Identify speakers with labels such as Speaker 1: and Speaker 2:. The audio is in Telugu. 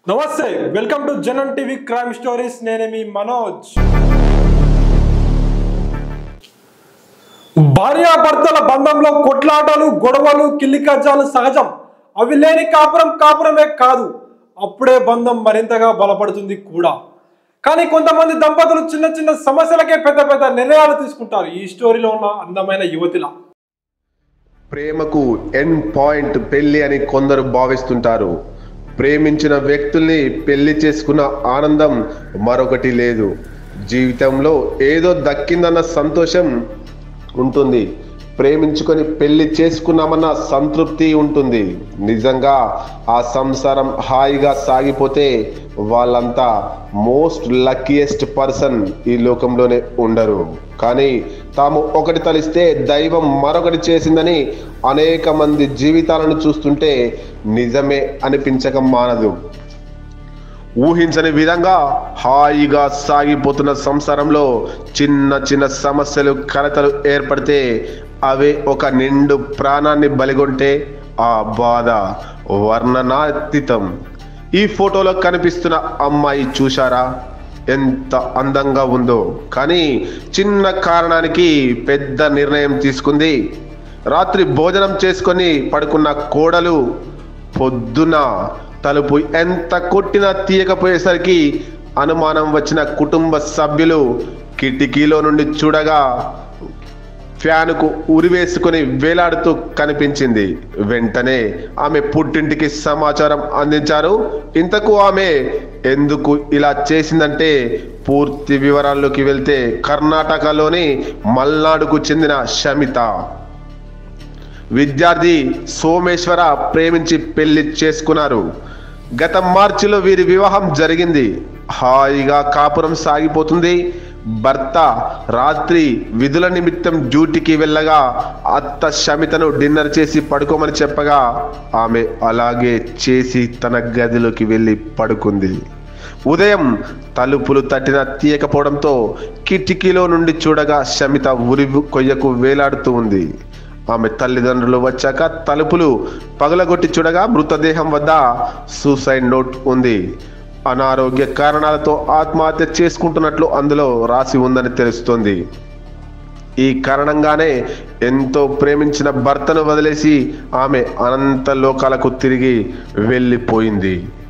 Speaker 1: నమస్తే welcome to Janam TV crime stories నేనే మీ మనోజ్ భార్యాభర్తల బంధంలో కొట్లాటలు గొడవలు కిల్లికజ్జాలు సహజం అవి లేని కాపురమే కాదు అప్పుడే బంధం మరింతగా బలపడుతుంది కూడా కానీ కొంతమంది దంపతులు చిన్న చిన్న సమస్యలకే పెద్ద పెద్ద నిర్ణయాలు తీసుకుంటారు ఈ స్టోరీలో ఉన్న అందమైన యువతిలా
Speaker 2: ప్రేమకు ఎండ్ పాయింట్ పెళ్లి అని కొందరు భావిస్తుంటారు ప్రేమించిన వ్యక్తుల్ని పెళ్లి చేసుకున్న ఆనందం మరొకటి లేదు జీవితంలో ఏదో దక్కిందన్న సంతోషం ఉంటుంది ప్రేమించుకొని పెళ్లి చేసుకున్నామన్న సంతృప్తి ఉంటుంది నిజంగా ఆ సంసారం హాయిగా సాగిపోతే వాళ్ళంతా మోస్ట్ లక్కీయెస్ట్ పర్సన్ ఈ లోకంలోనే ఉండరు కానీ తాము ఒకటి తలిస్తే దైవం మరొకటి చేసిందని అనేక మంది జీవితాలను చూస్తుంటే నిజమే అనిపించక మానదు ఊహించని విధంగా హాయిగా సాగిపోతున్న సంసారంలో చిన్న చిన్న సమస్యలు కలతలు ఏర్పడితే అవే ఒక నిండు ప్రాణాన్ని బలిగొంటే ఆ బాధ వర్ణనాతీతం ఈ ఫోటోలో కనిపిస్తున్న అమ్మాయి చూశారా ఎంత అందంగా ఉందో కానీ చిన్న కారణానికి పెద్ద నిర్ణయం తీసుకుంది రాత్రి భోజనం చేసుకొని పడుకున్న కోడలు పొద్దున తలుపు ఎంత కొట్టినా తీయకపోయేసరికి అనుమానం వచ్చిన కుటుంబ సభ్యులు కిటికీలో నుండి చూడగా ఫ్యాన్కు ఉరివేసుకొని వేలాడుతూ కనిపించింది వెంటనే ఆమె పుట్టింటికి సమాచారం అందించారు ఇంతకు ఆమె ఎందుకు ఇలా చేసిందంటే పూర్తి వివరాల్లోకి వెళ్తే కర్ణాటకలోని మల్నాడుకు చెందిన షమిత విద్యార్థి సోమేశ్వర ప్రేమించి పెళ్లి చేసుకున్నారు గత మార్చిలో వీరి వివాహం జరిగింది హాయిగా కాపురం సాగిపోతుంది భర్త రాత్రి విధుల నిమిత్తం డ్యూటీకి వెళ్ళగా అత్త షమితను డిన్నర్ చేసి పడుకోమని చెప్పగా ఆమె అలాగే చేసి తన గదిలోకి వెళ్ళి పడుకుంది ఉదయం తలుపులు తట్టిన తీయకపోవడంతో కిటికీలో నుండి చూడగా షమిత ఉరి కొయ్యకు వేలాడుతూ ఉంది ఆమె తల్లిదండ్రులు వచ్చాక తలుపులు పగలగొట్టి చూడగా మృతదేహం వద్ద సూసైడ్ నోట్ ఉంది అనారోగ్య కారణాలతో ఆత్మహత్య చేసుకుంటున్నట్లు అందులో రాసి ఉందని తెలుస్తోంది ఈ కారణంగానే ఎంతో ప్రేమించిన భర్తను వదిలేసి ఆమె అనంత లోకాలకు తిరిగి వెళ్ళిపోయింది